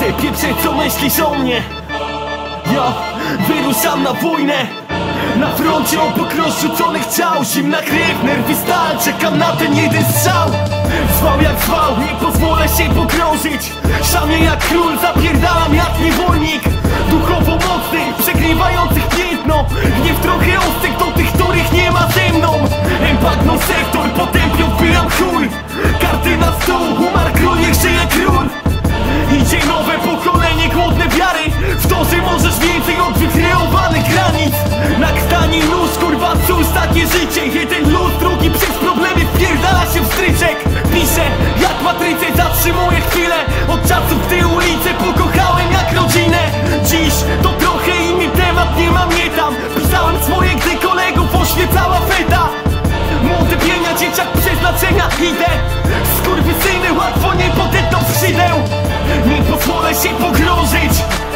chcę pieprzeć, co myślisz o mnie. Ja wyruszam na wojnę. Na froncie obok rozrzuconych ciał, zimna krew, nerwy stal, czekam na ten jeden strzał. Zwał jak zwał, nie pozwolę się pogrążyć. Szamię jak król, zapierdalam jak niewolnik. Duchowo mocny, przegrywających piętno. Gniew trochę ostych do tych, których nie ma ze mną. Empagną sektor, potępią wbijam chuj. Karty na stół, umarł król, niech żyje król. Idzie nowe pokolenie, głodne wiary w to, że możesz więcej od wykreowanych granic. Na krtani nóż, kurwa, cóż takie życie. Jeden luz, drugi przez problemy wpierdala się w stryczek. Piszę jak matrycę, zatrzymuję chwilę. Od czasów, gdy ulicę pokochałem jak rodzinę. Dziś to trochę inny temat, nie mam mnie tam. Pisałem swoje, gdy kolegów oświecała feta. Młode pienia, dzieciak przeznaczenia, idę. Skurwysyny, łatwo nie podetną skrzydeł. Nie pozwolę się pogrążyć.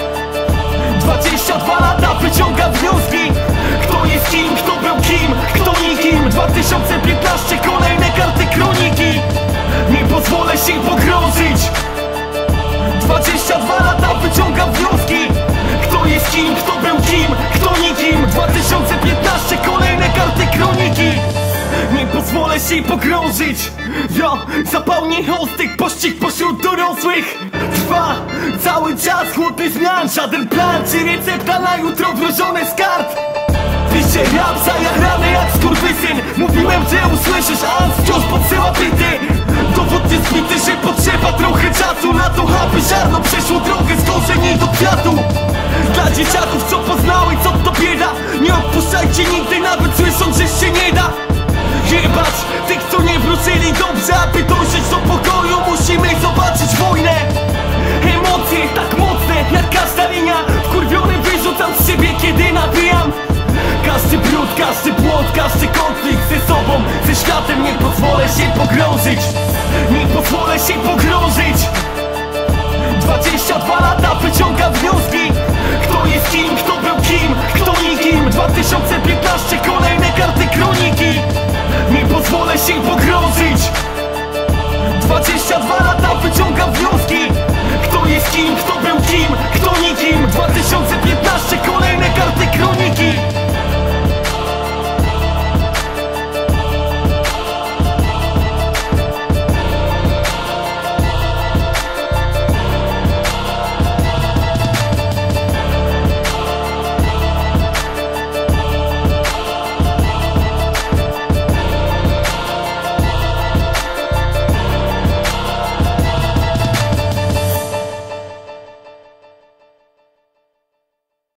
22 lata wyciągam wnioski. Kto jest kim, kto był kim, kto nikim. 2015 kolejne karty kroniki. Nie pozwolę się pogrążyć. 22 lata wyciągam wnioski. Kto jest kim, kto był kim, kto nikim. 2015 kolejne karty kroniki. Nie pozwolę się pogrążyć. Ja zapałnie ostyk, pościg pośród dorosłych trwa cały czas, chłodny zmian. Żaden plan czy recepta na jutro wrożone z kart. Piszę rap zajarany jak skurwysyn. Mówiłem, że usłyszysz, a wciąż podsyła bity. Dowód nie zbity, że potrzeba trochę czasu na to, aby ziarno przeszło drogę z korzeni do kwiatu. Dla dzieciaków, co poznały, co to bieda. Nie odpuszczajcie nigdy, nawet słysząc, że się nie da. Jebać tych, co nie wrócili dobrze, aby dojrzeć do pokoju, musimy zobaczyć wojnę. Emocje tak mocne jak każda linia. Wkurwiony wyrzucam z siebie, kiedy nabijam. Każdy brud, każdy błąd, każdy konflikt ze sobą, ze światem. Nie pozwolę się pogrążyć. Nie pozwolę się pogrążyć. 22 lata wyciągam wnioski.